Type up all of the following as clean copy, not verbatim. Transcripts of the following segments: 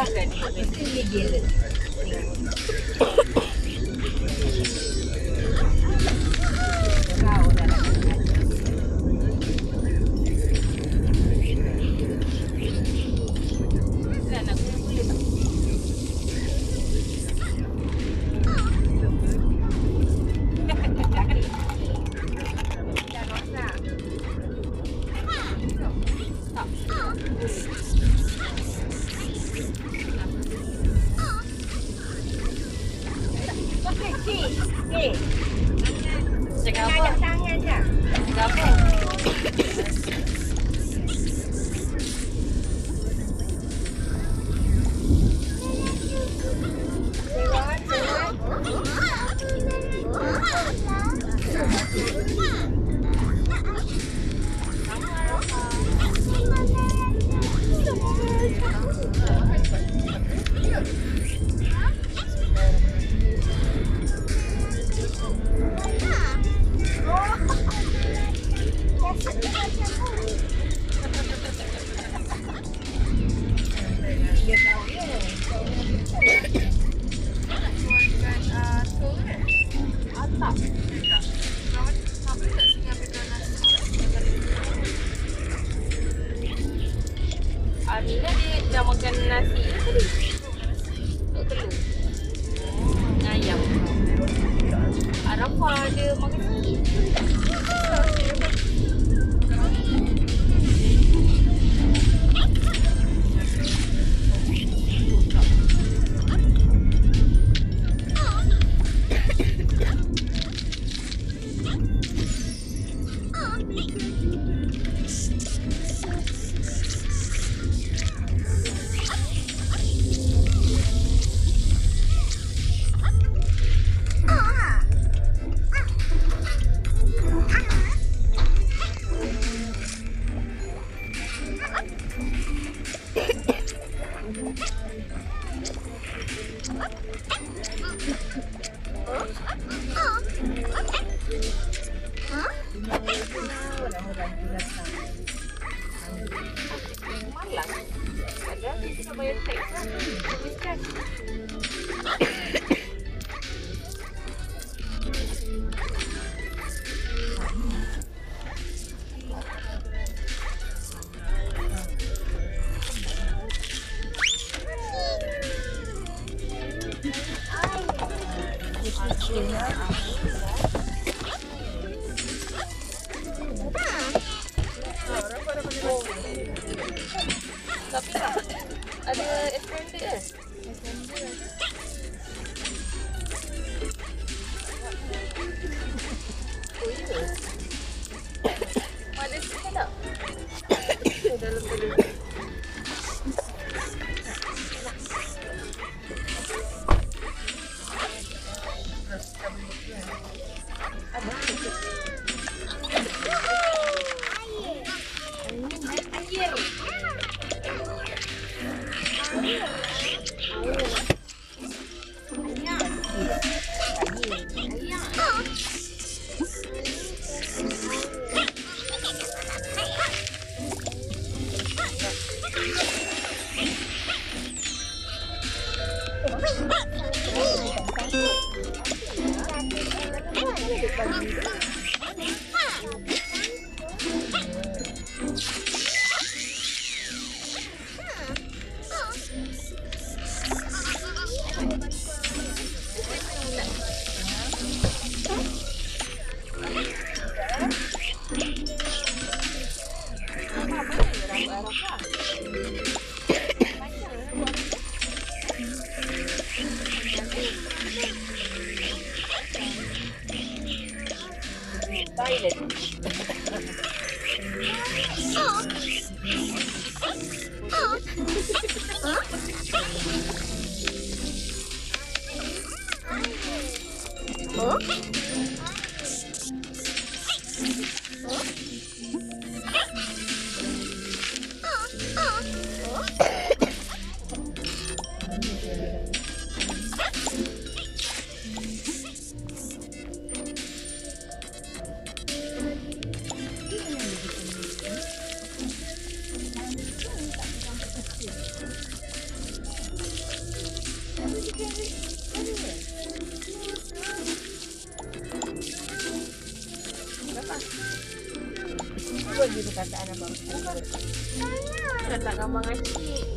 kan? Mesti gila. Cakap apa? Tangan je. Cakap apa? Amina dia dah makan nasi tadi. Tak telur. Ayam. Arafah dia makan nasi. Malas. Padahal kita nak bayar teks lah. Habiskan. Tapi ada extender ke? Extender ada. Oh ya. Ada sikit tak? Dalam tu. Dah nak gambar acik.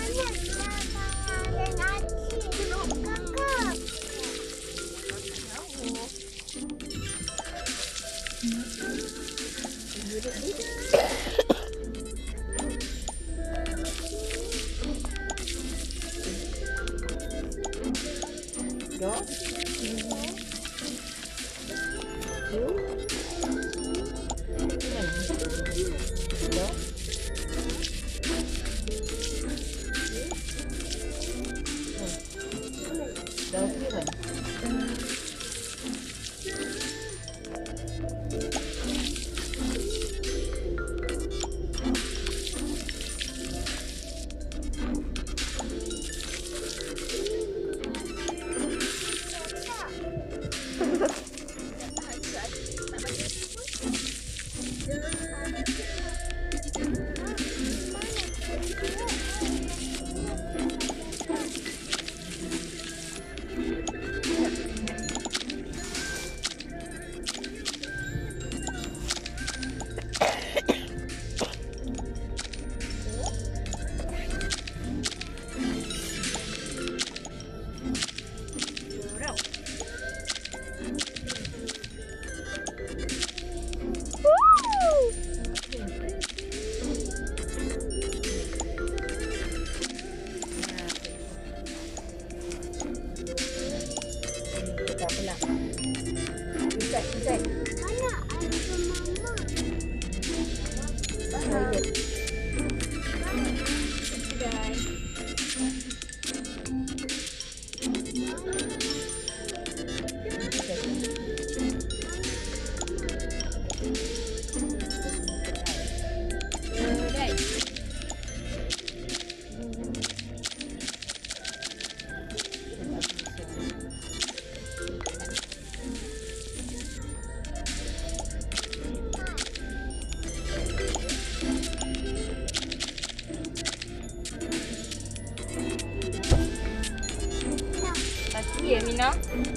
Ya, Mina.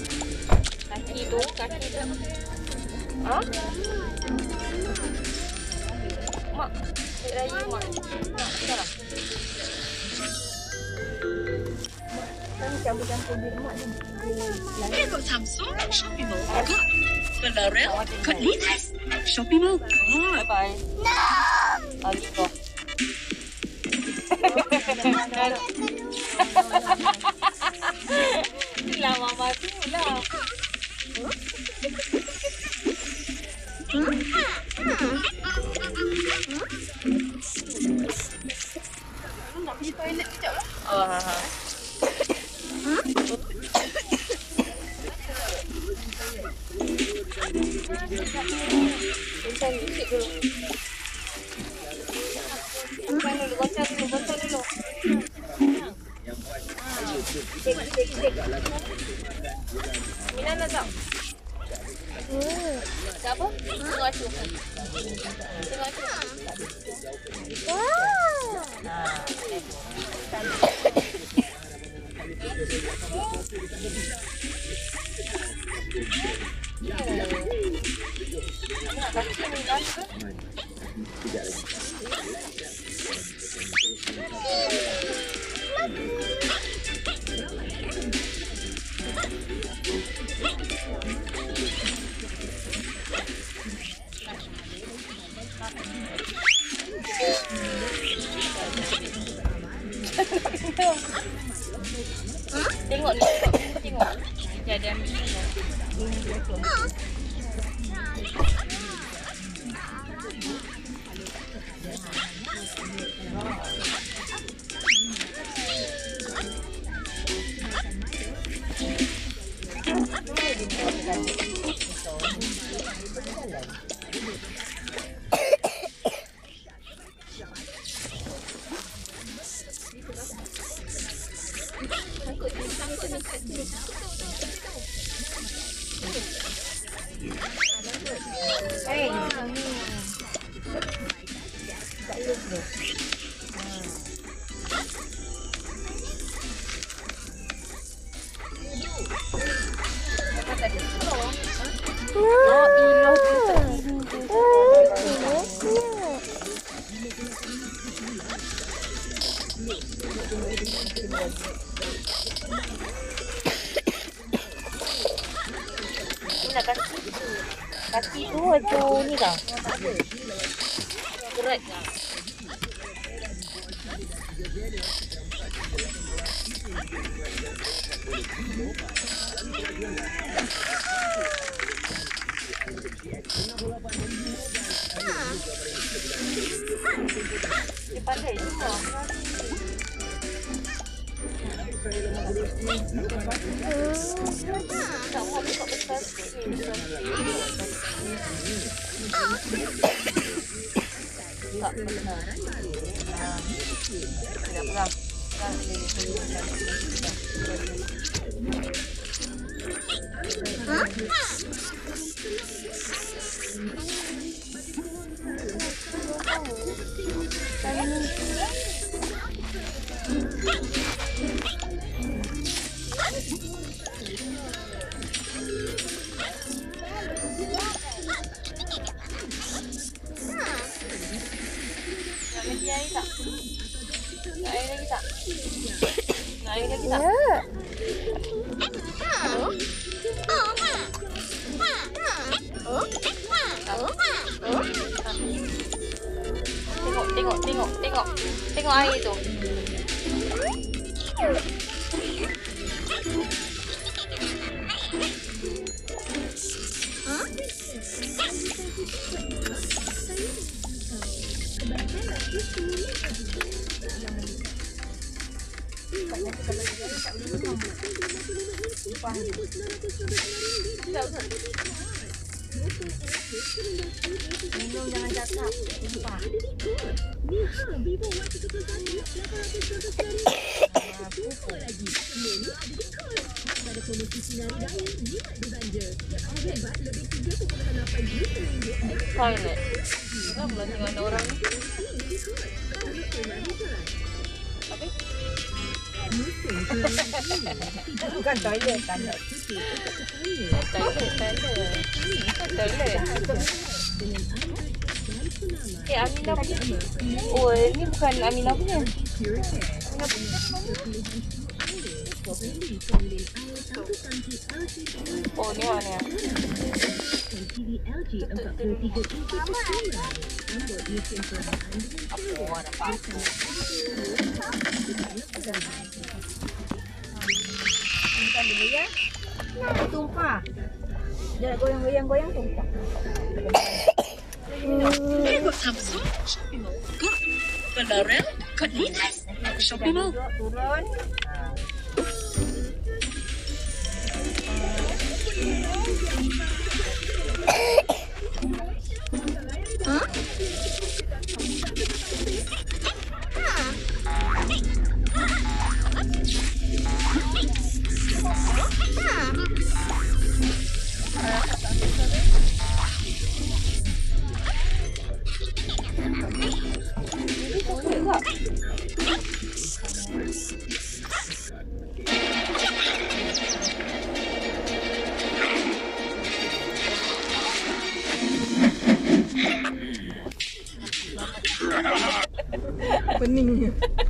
Kaki tu. Ha? Mak. Cik Raya, Mak. Dah lah. Campur-campur di Mak ni. Của Samsung Shopee Mall có L'Oreal Colitas Shopee Mall có. Bye bye. No. Oh, gitu. Itulah mama tu lah. Nak pergi toilet kejap lah. Oh, ha. Goncang sikit dulu. Goncang dulu. Cek. Mina nak tak? Tak apa? Tengok acu. Kaki Mina ke? Tengok ni, tengok. Dia ada ambil ni. Ni nak kaki tu macam ni tau. Gerak. Dia pandai juga. Tak mau buka besar sikit ni. Tak benar. Tidak pegang. Tengok air tu. Minum jangan cakap. Sumpah. Toilet. Kenapa pula tengok ada orang ni? Apa? Bukan toilet, toilet. Toilet. Aminah punya. Oh, ini bukan Aminah punya. Aminah punya. Oh, ni mana? Apa warna apa? Simpan dulu ya. Tumpah. Jangan goyang-goyang tumpah. Ikut Samsung, Shopee Mall, Good. Pelarel, Koditas, Shopee Mall. Turun. Peningnya.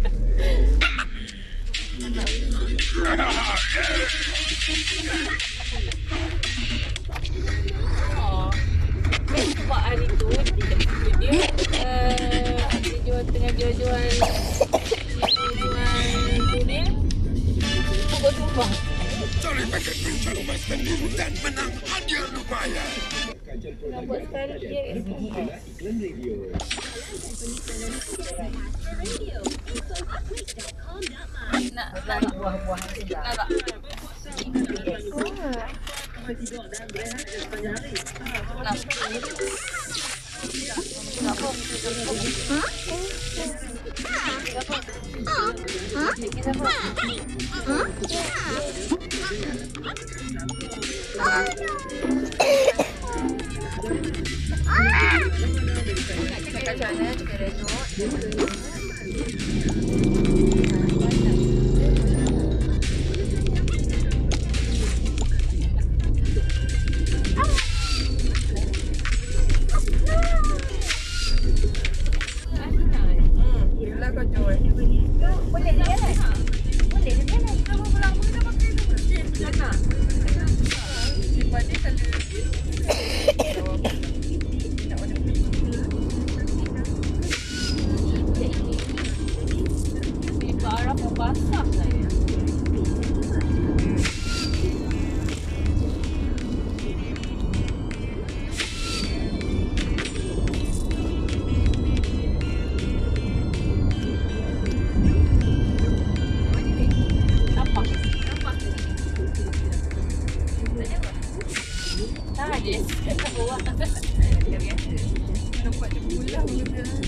Sebab hari tu dia tengah jual dunia pokok tumpah. Terlibat mencoba sendiri dan menang hadiah lumayan. Nampak sekali dia nak buah-buah nak tak? kau join? Boleh dia jalan? Boleh dia jalan? Sama lama dah pakai tu bersih. Nak. Simpan dia kalau nak order pizza. Ini ke arah basah saya. Nampak dia pulang je.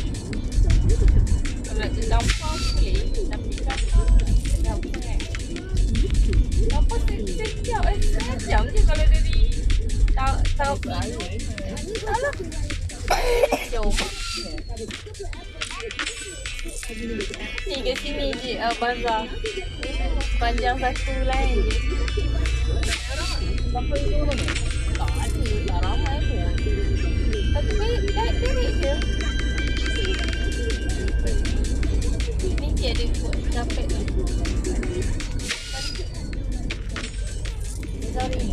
Kalau nak terdampar boleh. Tapi kapal dah bukan. Kapal sejam. Sejam je kalau dari tahu alah. Jom. Ni kat sini je bazar. Panjang satu lain je. Berapa itu ni? Tak ada, tak ramai pun. Satu baik je. Ni je ada buat capek tu. Sorry.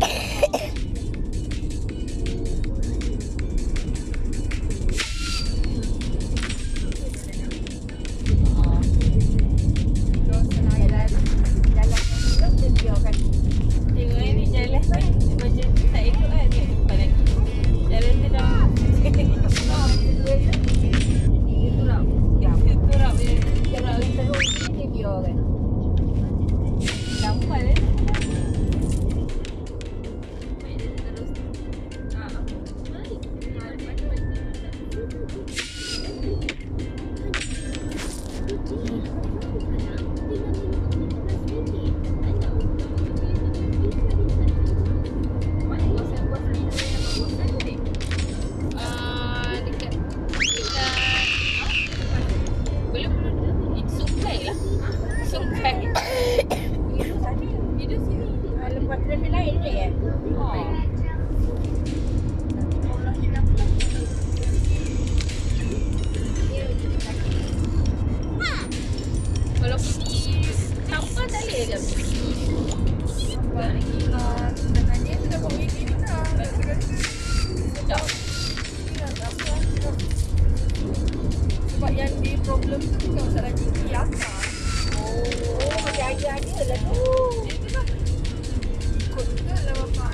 Sebab yang di problem tu bukan masalah gigi apa. Oh, macam ada lah tu. Itulah. Ikut juga lah bapak.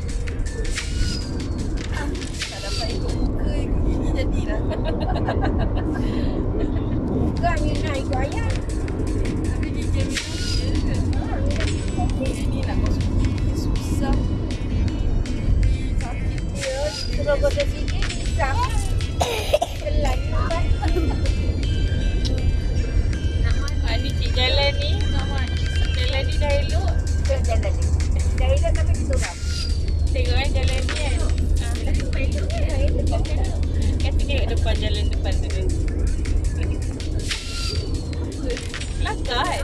Tak dapat ikut muka, ikut gigi jadilah. Bukan Mina ikut ayah. Tapi gigi minum je. Ini nak masuk gigi susah. Gigi sakit dia. Sebab kota gigi pisang. Kelan kan. Ni cik jalan ni. Jalan ni dah elok. Jalan ni. Dah elok tapi kita orang. Tengok kan jalan ni kan. Kan tengok depan jalan depan tu. Kelakar kan?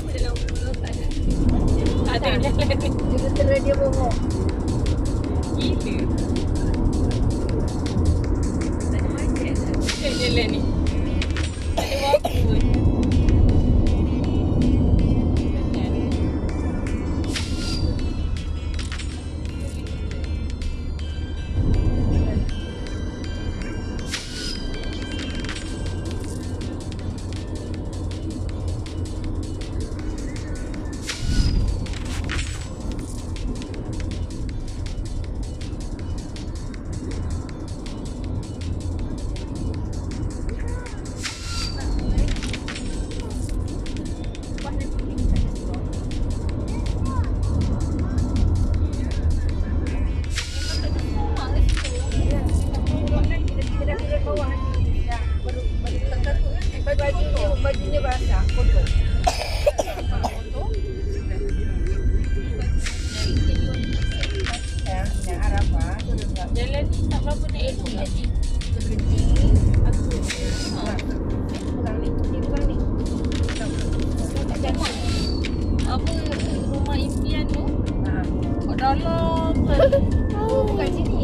Ada jalan ni. Tera dia bongok. Gila. Tak ada macam tak jalan ni. Tak ada apa pun. Bajunya basah, kotor. Yang Arafah tu juga. Jalan ni tak berapa nak elok tak cik? Kita berhenti. Aku bukan ni. Tak jangan. Apa rumah impian tu? Kat dalam Oh, bukan sini.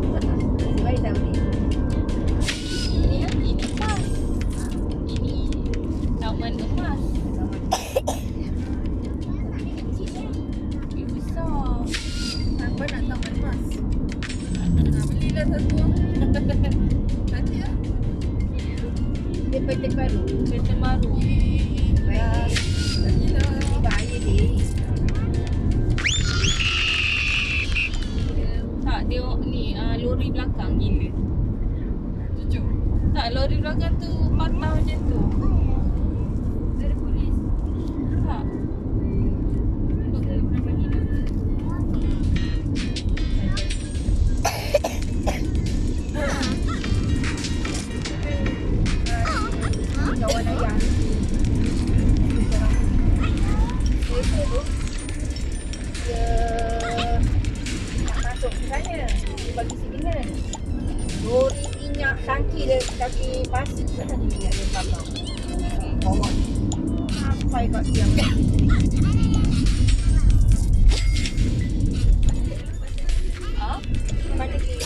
Baik tak boleh. ini pas. Ini Taman emas. Besar. Apa nak taman emas? Belilah satu. Nanti lah. Dia pattern baru. Kereta baru. Baik. Nantilah. Bahaya dia. Tak, dia ni lori belakang gila. Cucuk. Tak, lori belakang tu patah macam tu. Dari polis. Tak. Untuk ke berapa gila. Kawan ayah. Kereta tu dia nak masuk ke sana. Dia bagi signal. Lori minyak tangki pasir tu tadi minyak dia patah. Bawa sampai kat siang. Ha? Mana dia?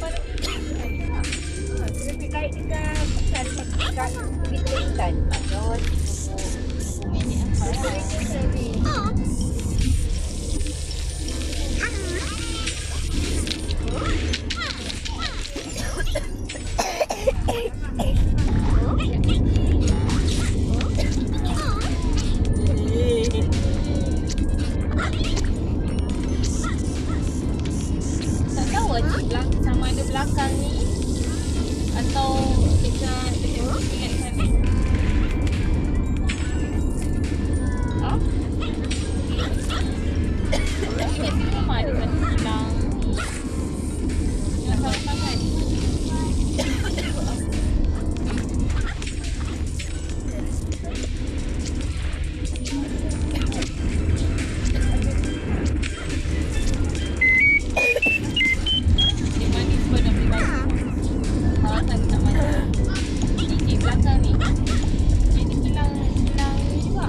Kereta kait dekat bukan dekat tepi Kelantan. Jauh. Minit apa lah. Kereta ni. Tak tahu Cik sama ada belakang ni atau dekat sana. Ha? Tapi kat sini memang ada satu kilang ni. Yang sangat-sangat. Cik Mandi sebab nak beli baju. Kawasan nak mandi. Ini cik belakang ni. Jadi kilang ni juga.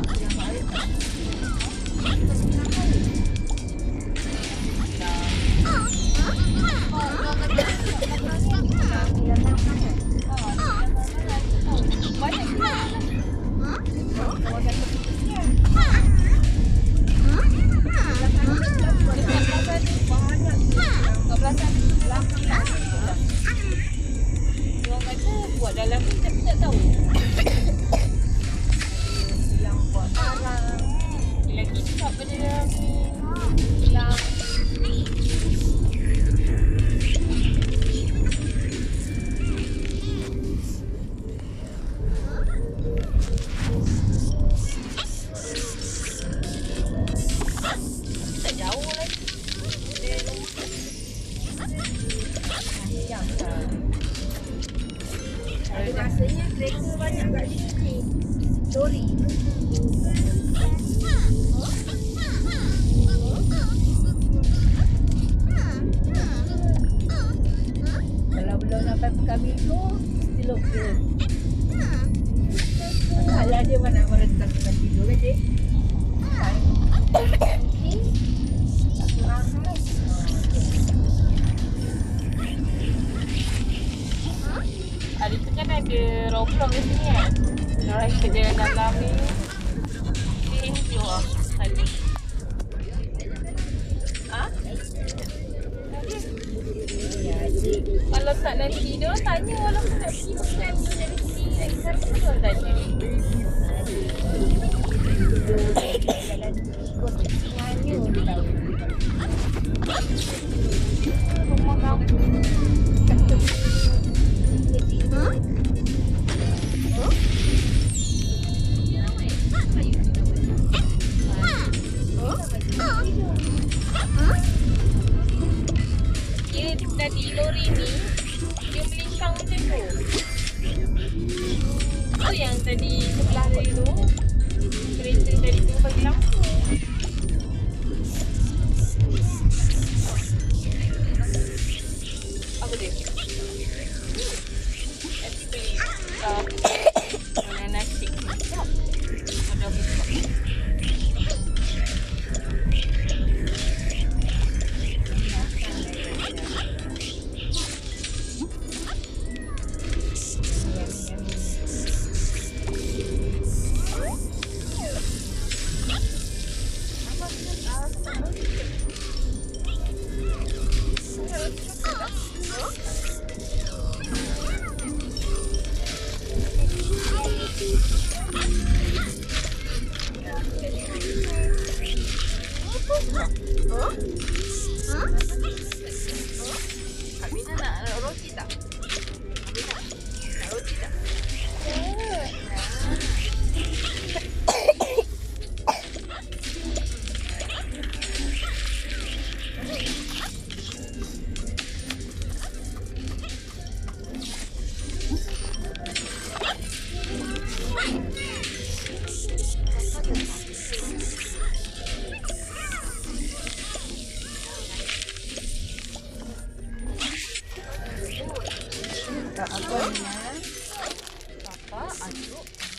Banyak kilang. Orang kata buat dalam ni tapi tak tahu. Yang buat barang. Lagi cakap pada dalam ni. Kilang. Tak jauh lagi. Yang ada rasanya kereta banyak kat sini. Lori. Kalau belum sampai kami tu, still okey. Alah dia mana merentas tempat tidur kan, Cik? Hari tu kan ada Roblox di sini kan. Orang kerja dalam ni. Enjoy lah tadi. Ha? Kalau tak nanti dia orang tanya walaupun nak pergi makan ni dari sini dari sana pun dia orang tanya. Rumah kampung. Dia tadi lori ni dia melintang macam tu. Tu yang tadi sebelah dari tu kereta tadi tu bagi lampu. Apa dia? Nanti beli banana shake ni. Sekejap. Ada buka.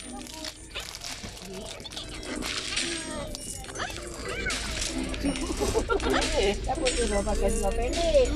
Siapa tu bawa pakai seluar pendek?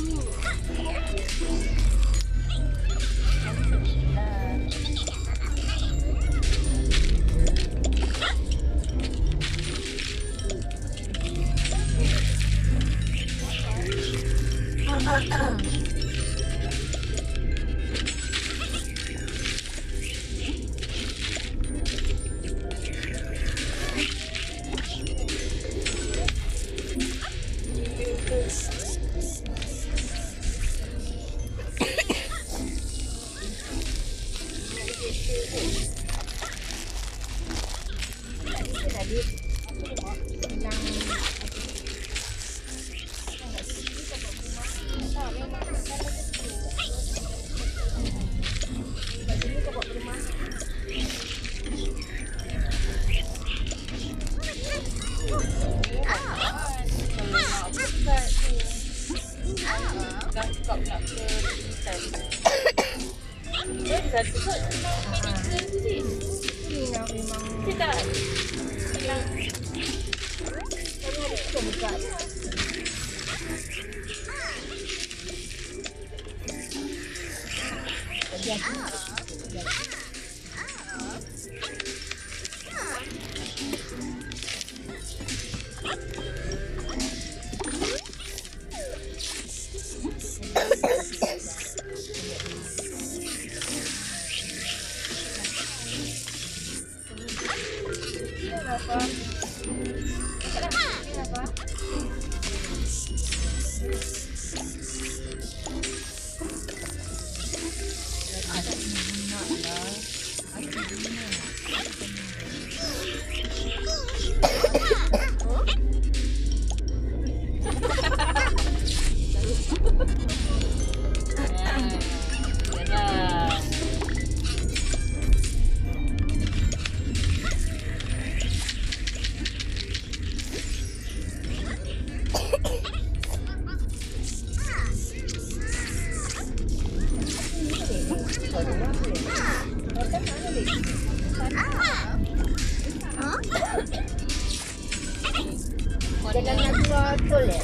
Jangan nak keluar toilet.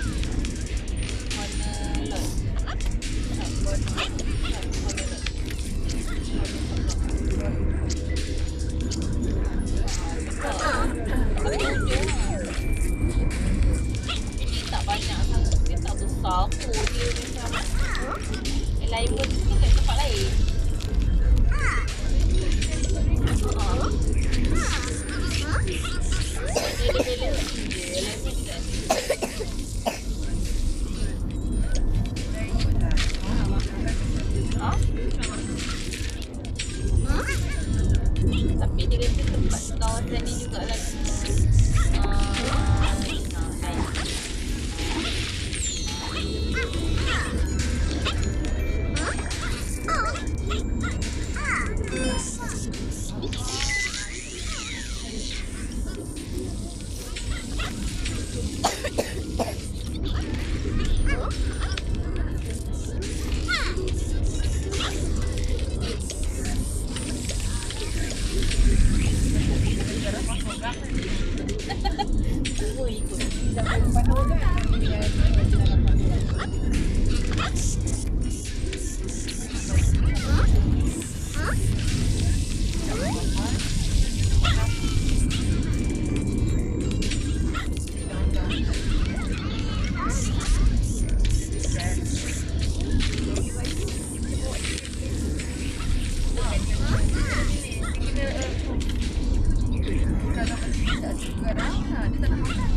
Tak banyak sangat, dia tak besar aku. Dia macam yang lain pun tu kat tempat lain. Dia balance je, level tidak tapi dia kata tempat kawasan ni juga lagi Kalau kita tak suka dah, dia tak nak makan.